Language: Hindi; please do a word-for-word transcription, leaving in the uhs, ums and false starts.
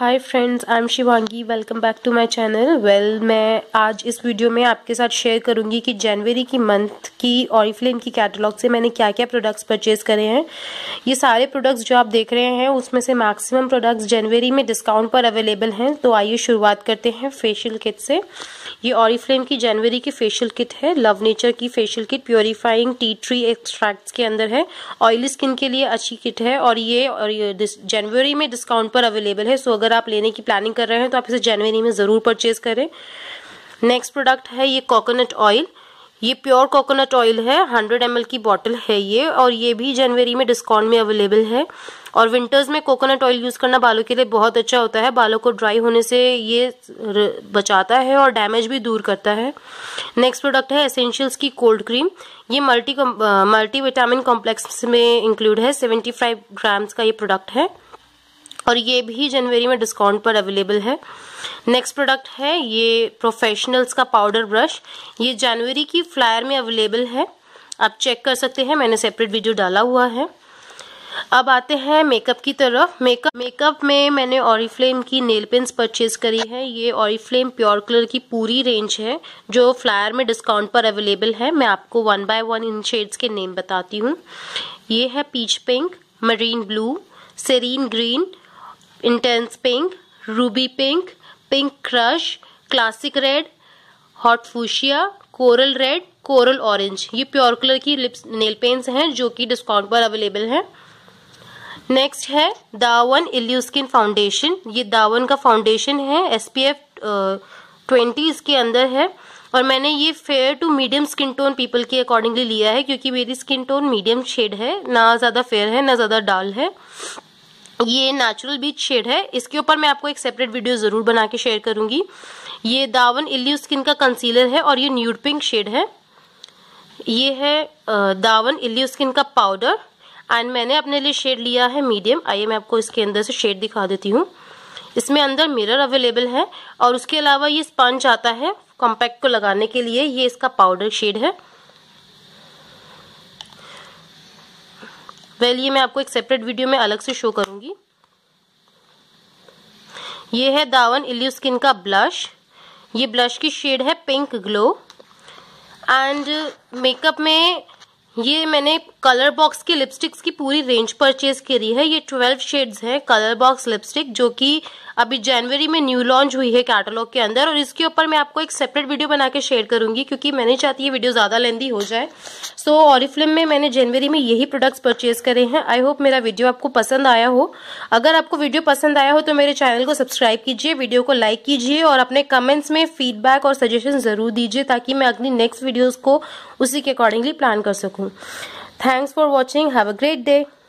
Hi friends, I am Shivangi. Welcome back to my channel. Well मैं आज इस वीडियो में आपके साथ शेयर करूंगी कि जनवरी की मंथ की ऑरिफ्लेम की कैटलॉग से मैंने क्या क्या प्रोडक्ट्स परचेज करे हैं। ये सारे प्रोडक्ट्स जो आप देख रहे हैं उसमें से मैक्सिमम प्रोडक्ट्स जनवरी में डिस्काउंट पर अवेलेबल हैं। तो आइए शुरुआत करते हैं फेशियल किट से। ये ऑरिफ्लेम की जनवरी की फेशियल किट है। लव नेचर की facial kit purifying tea tree extracts के अंदर है। ऑयली स्किन के लिए अच्छी किट है और ये और ये जनवरी में डिस्काउंट पर अवेलेबल है। सो अगर आप लेने की प्लानिंग कर रहे हैं तो आप इसे जनवरी में ज़रूर परचेज करें। नेक्स्ट प्रोडक्ट है ये कोकोनट ऑयल। ये प्योर कोकोनट ऑयल है, हंड्रेड एम एल की बॉटल है ये, और ये भी जनवरी में डिस्काउंट में अवेलेबल है। और विंटर्स में कोकोनट ऑयल यूज़ करना बालों के लिए बहुत अच्छा होता है। बालों को ड्राई होने से ये बचाता है और डैमेज भी दूर करता है। नेक्स्ट प्रोडक्ट है एसेंशियल्स की कोल्ड क्रीम। ये मल्टी मल्टी विटामिन कॉम्प्लेक्स में इंक्लूड है। सेवेंटी फाइव ग्राम्स का ये प्रोडक्ट है और ये भी जनवरी में डिस्काउंट पर अवेलेबल है। नेक्स्ट प्रोडक्ट है ये प्रोफेशनल्स का पाउडर ब्रश। ये जनवरी की फ्लायर में अवेलेबल है, आप चेक कर सकते हैं, मैंने सेपरेट वीडियो डाला हुआ है। अब आते हैं मेकअप की तरफ। मेकअप मेकअप में मैंने ऑरिफ्लेम की नेल पेंस परचेज करी है। ये ऑरिफ्लेम प्योर कलर की पूरी रेंज है जो फ्लायर में डिस्काउंट पर अवेलेबल है। मैं आपको one by one in shades के नेम बताती हूँ। ये है peach pink, marine blue, serene green, intense pink, ruby pink, pink crush, classic red, hot fuchsia, coral red, coral orange. ये प्योर कलर की लिप्स नेल पेंस हैं जो कि डिस्काउंट पर अवेलेबल है। नेक्स्ट है दावन इल्यू स्किन फाउंडेशन। ये दावन का फाउंडेशन है, एस पी एफ ट्वेंटी इसके अंदर है और मैंने ये fair to medium skin tone people के अकॉर्डिंगली लिया है क्योंकि मेरी स्किन टोन मीडियम शेड है, ना ज़्यादा फेयर है ना ज़्यादा डाल है। ये नेचुरल बीच शेड है। इसके ऊपर मैं आपको एक सेपरेट वीडियो जरूर बना के शेयर करूंगी। ये दावन इल्यू स्किन का कंसीलर है और ये न्यूड पिंक शेड है। ये है दावन इल्यू स्किन का पाउडर एंड मैंने अपने लिए शेड लिया है मीडियम। आइए मैं आपको इसके अंदर से शेड दिखा देती हूँ। इसमें अंदर मिरर अवेलेबल है और उसके अलावा ये स्पंज आता है कॉम्पैक्ट को लगाने के लिए। ये इसका पाउडर शेड है। वेल ये मैं आपको एक सेपरेट वीडियो में अलग से शो करूंगी। ये है दावन इल्यू स्किन का ब्लश। ये ब्लश की शेड है पिंक ग्लो। एंड मेकअप में ये मैंने कलर बॉक्स की लिपस्टिक्स की पूरी रेंज परचेज करी है। ये ट्वेल्व शेड्स है कलर बॉक्स लिपस्टिक जो कि अभी जनवरी में न्यू लॉन्च हुई है कैटलॉग के अंदर, और इसके ऊपर मैं आपको एक सेपरेट वीडियो बना के शेयर करूंगी क्योंकि मैं नहीं चाहती ये वीडियो ज़्यादा लेंदी हो जाए। सो ऑरिफ्लेम में मैंने जनवरी में यही प्रोडक्ट्स परचेज करे हैं। आई होप मेरा वीडियो आपको पसंद आया हो। अगर आपको वीडियो पसंद आया हो तो मेरे चैनल को सब्सक्राइब कीजिए, वीडियो को लाइक कीजिए और अपने कमेंट्स में फीडबैक और सजेशन जरूर दीजिए ताकि मैं अगली नेक्स्ट वीडियोज़ को उसी के अकॉर्डिंगली प्लान कर सकूँ। Thanks for watching. Have a great day.